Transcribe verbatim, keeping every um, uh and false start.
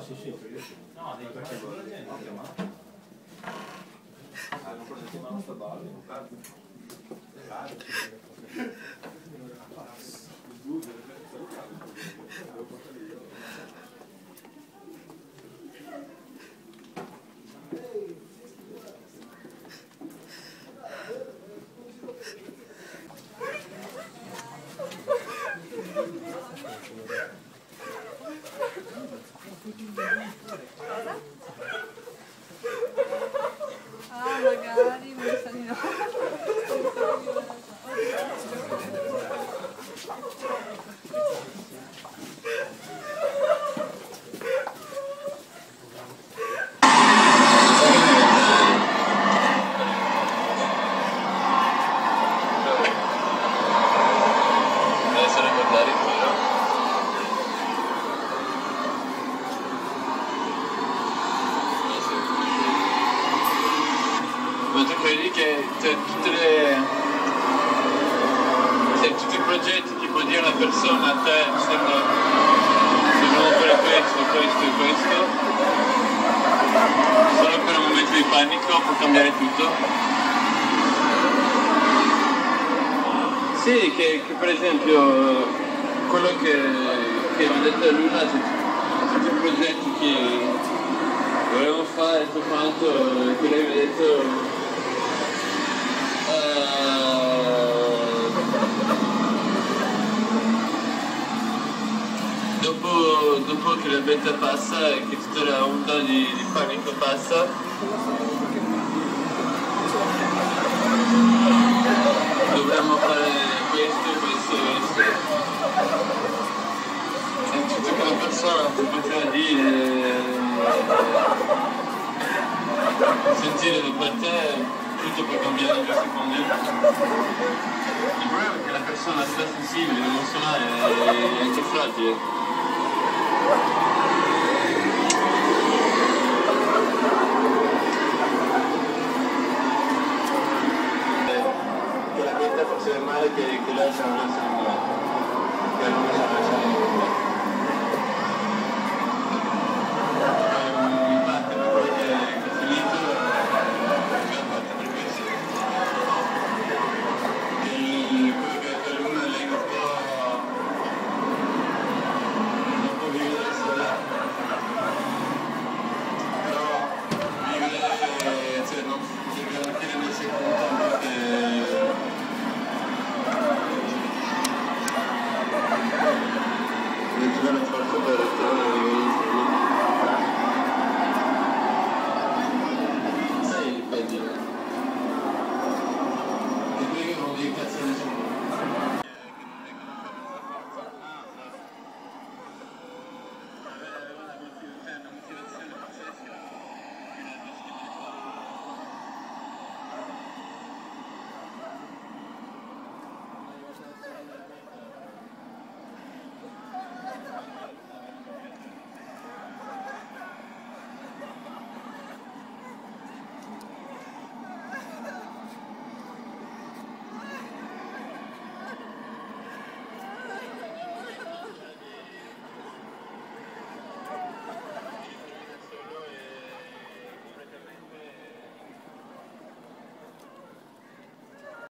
sì, sì, io sì. No, devi perché vuole dire, no, chiamato. Ah, non può settimana sta balla, non cazzo. Ah, magari, mi sa di no. Ma tu credi che cioè, tutte le, cioè, tutti i progetti che può dire una persona a te sembra dobbiamo fare questo, questo e questo, solo per un momento di panico può cambiare tutto? Sì, che, che per esempio quello che, che mi ha detto Luna, cioè, tutti i progetti che volevo fare, tutto quanto, che lei mi ha detto Dopo, dopo che la beta passa e che tutta la onda di, di panico passa, dovremmo fare questo, questo e questo. E tutto che la persona ti poteva dire, sentire da te, tutto può cambiare in due secondi. Il problema è che la persona sia sensibile, emozionale e anche fragile. Che la vita faceva male che, che lei si non lascia nulla, che non si lascia nulla.